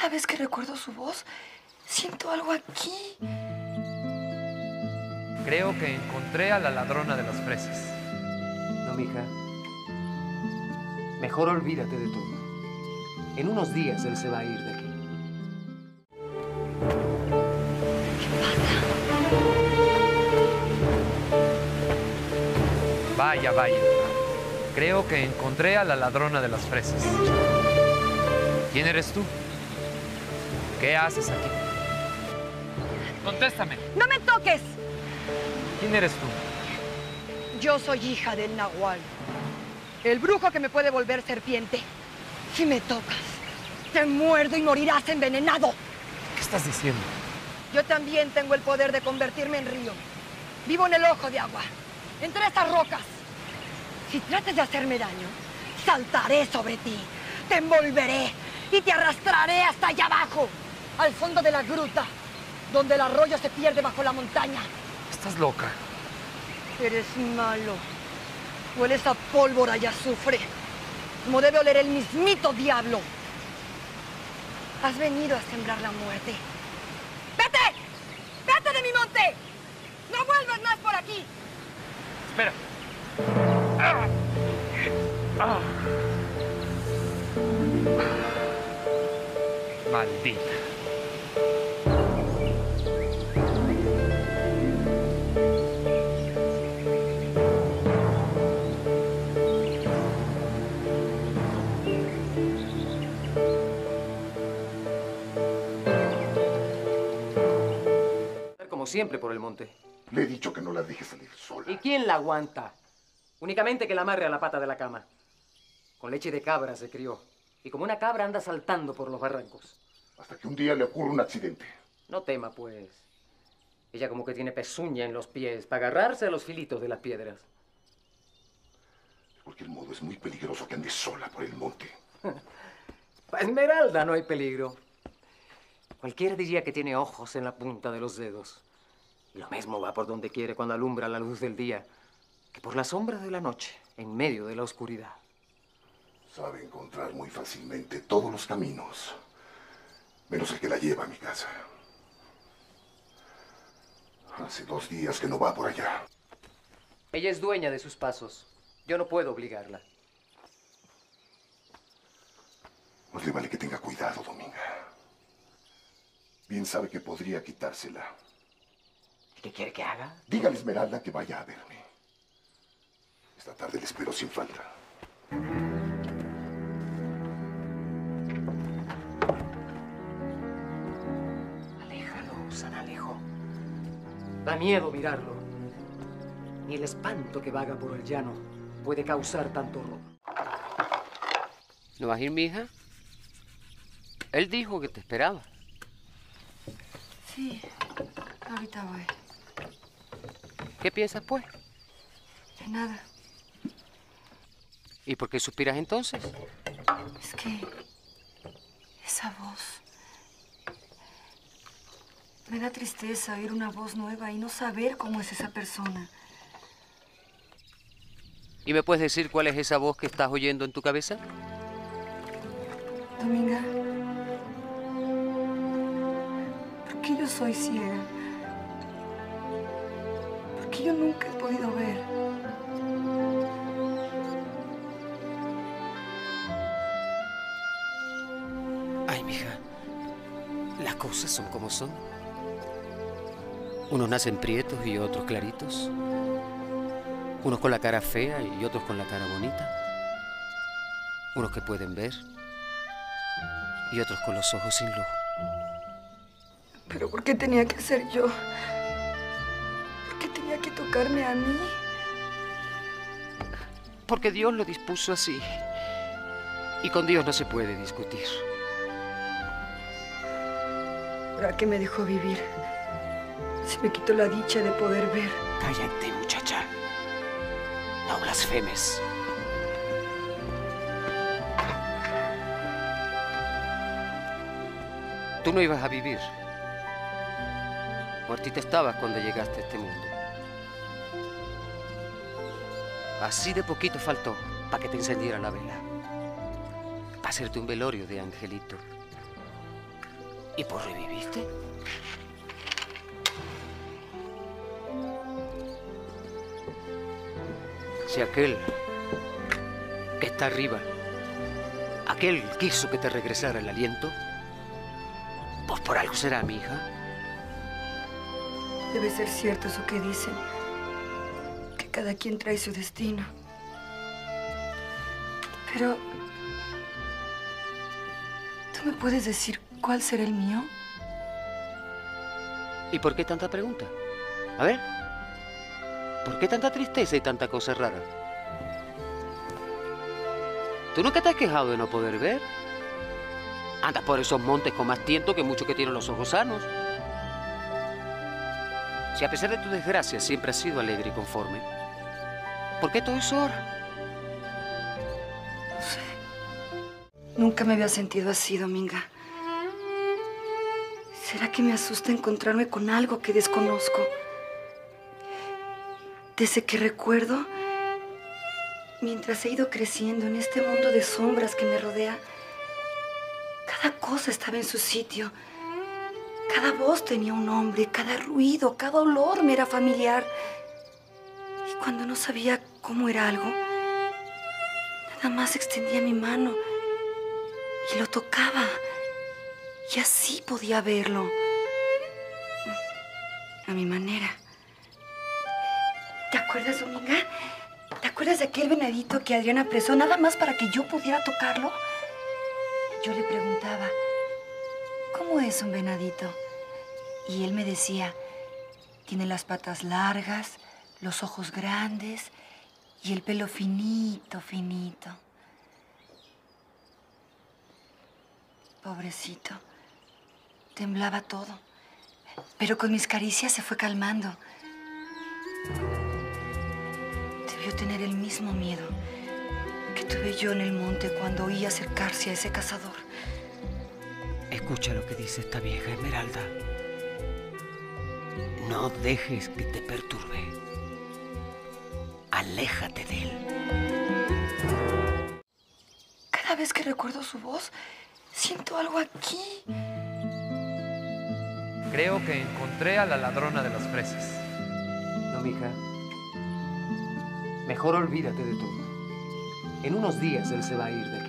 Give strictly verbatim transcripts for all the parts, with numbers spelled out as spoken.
Cada vez que recuerdo su voz, siento algo aquí. Creo que encontré a la ladrona de las fresas. No, mija. Mejor olvídate de todo. En unos días él se va a ir de aquí. ¿Qué pasa? Vaya, vaya. Creo que encontré a la ladrona de las fresas. ¿Quién eres tú? ¿Qué haces aquí? Contéstame. ¡No me toques! ¿Quién eres tú? Yo soy hija del Nahual, el brujo que me puede volver serpiente. Si me tocas, te muerdo y morirás envenenado. ¿Qué estás diciendo? Yo también tengo el poder de convertirme en río. Vivo en el ojo de agua, entre estas rocas. Si tratas de hacerme daño, saltaré sobre ti, te envolveré y te arrastraré hasta allá abajo, al fondo de la gruta, donde el arroyo se pierde bajo la montaña. Estás loca. Eres malo. Hueles a pólvora y azufre, como debe oler el mismito diablo. Has venido a sembrar la muerte. ¡Vete! ¡Vete de mi monte! ¡No vuelvas más por aquí! Espera. Ah. Ah. Maldita. Como siempre por el monte. Le he dicho que no la deje salir sola. ¿Y quién la aguanta? Únicamente que la amarre a la pata de la cama. Con leche de cabra se crió. Y como una cabra anda saltando por los barrancos. Hasta que un día le ocurra un accidente. No tema, pues. Ella como que tiene pezuña en los pies para agarrarse a los filitos de las piedras. De cualquier modo, es muy peligroso que ande sola por el monte. Para Esmeralda no hay peligro. Cualquiera diría que tiene ojos en la punta de los dedos. Y lo mismo va por donde quiere cuando alumbra la luz del día, que por las sombras de la noche, en medio de la oscuridad. Sabe encontrar muy fácilmente todos los caminos, menos el que la lleva a mi casa. Hace dos días que no va por allá. Ella es dueña de sus pasos. Yo no puedo obligarla. Más le vale que tenga cuidado, Dominga. Bien sabe que podría quitársela. ¿Y qué quiere que haga? Dígale a Esmeralda que vaya a verme. Esta tarde le espero sin falta. Aléjalo, San Alejo. Da miedo mirarlo. Ni el espanto que vaga por el llano puede causar tanto horror. ¿No vas a ir, mija? Él dijo que te esperaba. Sí, ahorita voy. ¿Qué piensas, pues? De nada. ¿Y por qué suspiras entonces? Es que esa voz... Me da tristeza oír una voz nueva y no saber cómo es esa persona. ¿Y me puedes decir cuál es esa voz que estás oyendo en tu cabeza? Dominga, ¿por qué yo soy ciega? ¿Por qué yo nunca he podido ver? Ay, mija, las cosas son como son. Unos nacen prietos y otros claritos. Unos con la cara fea y otros con la cara bonita. Unos que pueden ver y otros con los ojos sin luz. ¿Pero por qué tenía que ser yo? ¿Por qué tenía que tocarme a mí? Porque Dios lo dispuso así. Y con Dios no se puede discutir. ¿Para qué me dejó vivir? Se me quitó la dicha de poder ver. Cállate, muchacha. No blasfemes. Tú no ibas a vivir. Muertita estabas cuando llegaste a este mundo. Así de poquito faltó para que te encendiera la vela. Para hacerte un velorio de angelito. ¿Y por reviviste? Si aquel que está arriba, aquel quiso que te regresara el aliento, pues por algo será, mi hija. Debe ser cierto eso que dicen, que cada quien trae su destino. Pero, ¿tú me puedes decir cuál será el mío? ¿Y por qué tanta pregunta? A ver, ¿por qué tanta tristeza y tanta cosa rara? ¿Tú nunca te has quejado de no poder ver? Andas por esos montes con más tiento que muchos que tienen los ojos sanos. Si a pesar de tu desgracia siempre has sido alegre y conforme, ¿por qué todo eso ahora? No sé. Nunca me había sentido así, Dominga. ¿Será que me asusta encontrarme con algo que desconozco? Desde que recuerdo, mientras he ido creciendo en este mundo de sombras que me rodea, cada cosa estaba en su sitio. Cada voz tenía un nombre, cada ruido, cada olor me era familiar. Y cuando no sabía cómo era algo, nada más extendía mi mano y lo tocaba. Y así podía verlo. A mi manera. ¿Te acuerdas, Dominga? ¿Te acuerdas de aquel venadito que Adrián apresó nada más para que yo pudiera tocarlo? Yo le preguntaba, ¿cómo es un venadito? Y él me decía, tiene las patas largas, los ojos grandes y el pelo finito, finito. Pobrecito, temblaba todo, pero con mis caricias se fue calmando. Debió tener el mismo miedo que tuve yo en el monte cuando oí acercarse a ese cazador. Escucha lo que dice esta vieja Esmeralda. No dejes que te perturbe. Aléjate de él. Cada vez que recuerdo su voz, siento algo aquí. Creo que encontré a la ladrona de las fresas. No, mija. Mejor olvídate de todo. En unos días él se va a ir de aquí.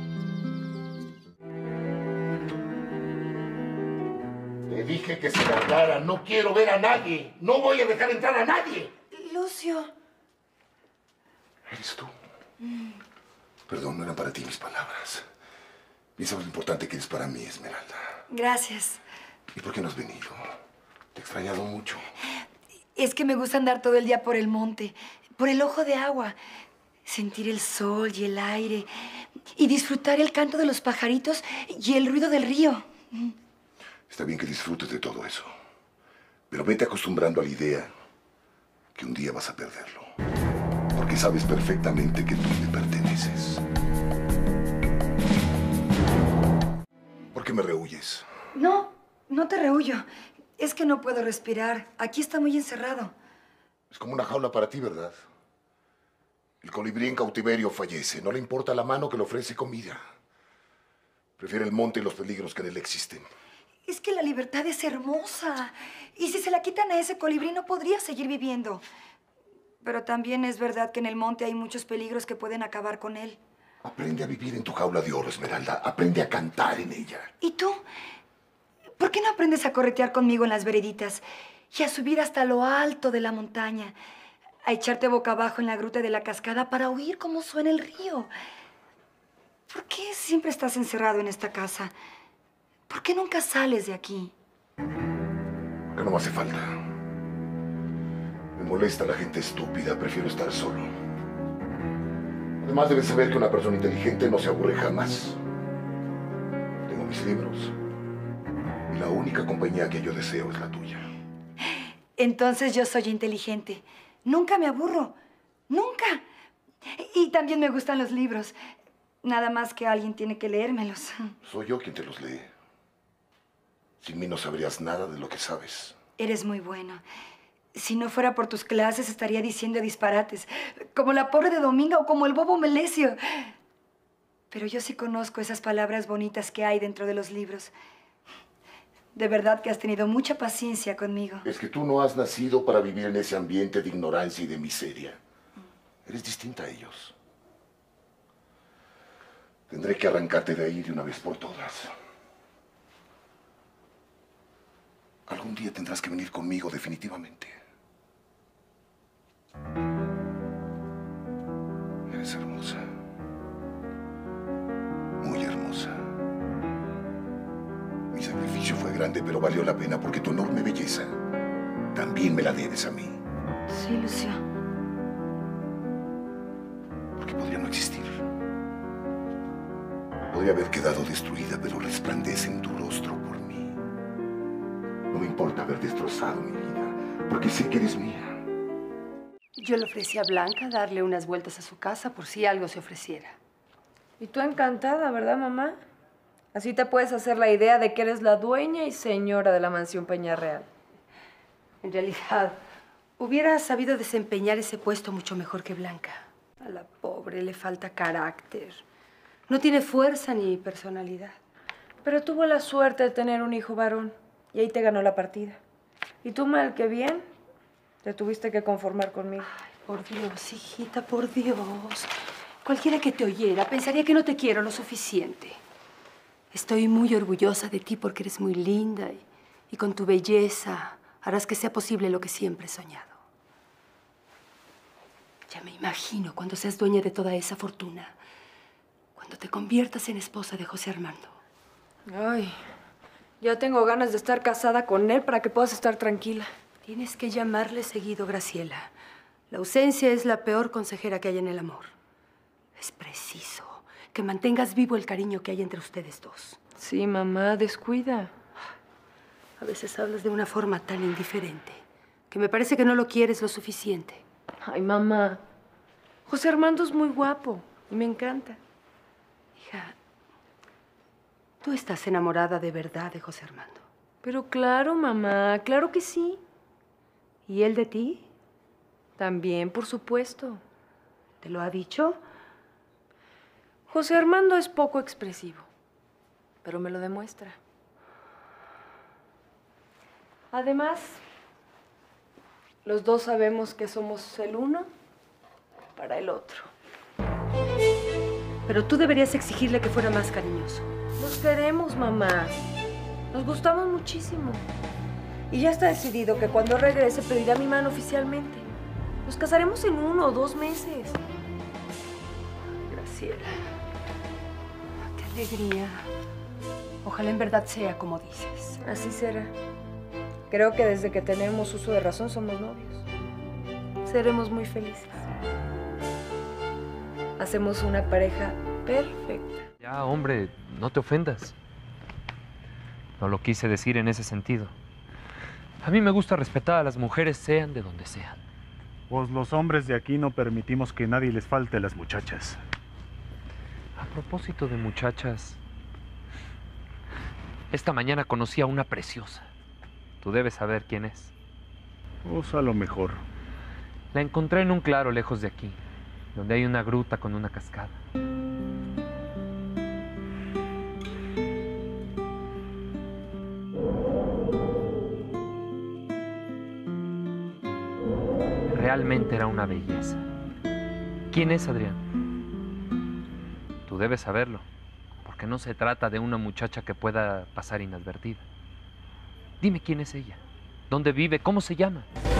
Le dije que se largara. No quiero ver a nadie. No voy a dejar entrar a nadie. Lucio. ¿Eres tú? Mm. Perdón, no eran para ti mis palabras. Piensa lo importante que eres para mí, Esmeralda. Gracias. ¿Y por qué no has venido? Te he extrañado mucho. Es que me gusta andar todo el día por el monte, por el ojo de agua, sentir el sol y el aire y disfrutar el canto de los pajaritos y el ruido del río. Está bien que disfrutes de todo eso, pero vete acostumbrando a la idea que un día vas a perderlo, porque sabes perfectamente que tú me perteneces. ¿Por qué me rehuyes? No, no te rehuyo. Es que no puedo respirar. Aquí está muy encerrado. Es como una jaula para ti, ¿verdad? El colibrí en cautiverio fallece. No le importa la mano que le ofrece comida. Prefiere el monte y los peligros que en él existen. Es que la libertad es hermosa. Y si se la quitan a ese colibrí, no podría seguir viviendo. Pero también es verdad que en el monte hay muchos peligros que pueden acabar con él. Aprende a vivir en tu jaula de oro, Esmeralda. Aprende a cantar en ella. ¿Y tú? ¿Por qué no aprendes a corretear conmigo en las vereditas y a subir hasta lo alto de la montaña, a echarte boca abajo en la gruta de la cascada para oír cómo suena el río? ¿Por qué siempre estás encerrado en esta casa? ¿Por qué nunca sales de aquí? Porque no me hace falta. Me molesta la gente estúpida. Prefiero estar solo. Además, debes saber que una persona inteligente no se aburre jamás. Tengo mis libros. Y la única compañía que yo deseo es la tuya. Entonces yo soy inteligente. Nunca me aburro. Nunca. Y también me gustan los libros. Nada más que alguien tiene que leérmelos. Soy yo quien te los lee. Sin mí no sabrías nada de lo que sabes. Eres muy bueno. Si no fuera por tus clases, estaría diciendo disparates. Como la pobre de Dominga o como el bobo Melesio. Pero yo sí conozco esas palabras bonitas que hay dentro de los libros. De verdad que has tenido mucha paciencia conmigo. Es que tú no has nacido para vivir en ese ambiente de ignorancia y de miseria. Eres distinta a ellos. Tendré que arrancarte de ahí de una vez por todas. Algún día tendrás que venir conmigo definitivamente. Eres hermosa. Muy hermosa. Mi sacrificio fue grande, pero valió la pena porque tu enorme belleza también me la debes a mí. Sí, Lucio. Porque podría no existir. Podría haber quedado destruida, pero resplandece en tu rostro por mí. No me importa haber destrozado mi vida, porque sé que eres mía. Yo le ofrecí a Blanca darle unas vueltas a su casa por si algo se ofreciera. Y tú encantada, ¿verdad, mamá? Así te puedes hacer la idea de que eres la dueña y señora de la mansión Peñarreal. En realidad, hubiera sabido desempeñar ese puesto mucho mejor que Blanca. A la pobre le falta carácter. No tiene fuerza ni personalidad. Pero tuvo la suerte de tener un hijo varón y ahí te ganó la partida. Y tú, mal que bien, te tuviste que conformar conmigo. Ay, por Dios, hijita, por Dios. Cualquiera que te oyera pensaría que no te quiero lo suficiente. Estoy muy orgullosa de ti porque eres muy linda y, y con tu belleza harás que sea posible lo que siempre he soñado. Ya me imagino cuando seas dueña de toda esa fortuna, cuando te conviertas en esposa de José Armando. Ay, ya tengo ganas de estar casada con él para que puedas estar tranquila. Tienes que llamarle seguido, Graciela. La ausencia es la peor consejera que hay en el amor. Es preciso que mantengas vivo el cariño que hay entre ustedes dos. Sí, mamá, descuida. A veces hablas de una forma tan indiferente que me parece que no lo quieres lo suficiente. Ay, mamá, José Armando es muy guapo y me encanta. Hija, tú estás enamorada de verdad de José Armando. Pero claro, mamá, claro que sí. ¿Y él de ti? También, por supuesto. ¿Te lo ha dicho? José Armando es poco expresivo, pero me lo demuestra. Además, los dos sabemos que somos el uno para el otro. Pero tú deberías exigirle que fuera más cariñoso. Nos queremos, mamá. Nos gustamos muchísimo. Y ya está decidido que cuando regrese pedirá mi mano oficialmente. Nos casaremos en uno o dos meses. Graciela, qué alegría. Ojalá en verdad sea como dices. Así será. Creo que desde que tenemos uso de razón somos novios. Seremos muy felices. Hacemos una pareja perfecta. Ya, hombre, no te ofendas. No lo quise decir en ese sentido. A mí me gusta respetar a las mujeres, sean de donde sean. Pues los hombres de aquí no permitimos que nadie les falte a las muchachas. A propósito de muchachas, esta mañana conocí a una preciosa. Tú debes saber quién es. Pues a lo mejor. La encontré en un claro lejos de aquí, donde hay una gruta con una cascada. Realmente era una belleza. ¿Quién es Adrián? Tú debes saberlo, porque no se trata de una muchacha que pueda pasar inadvertida. Dime quién es ella, dónde vive, cómo se llama.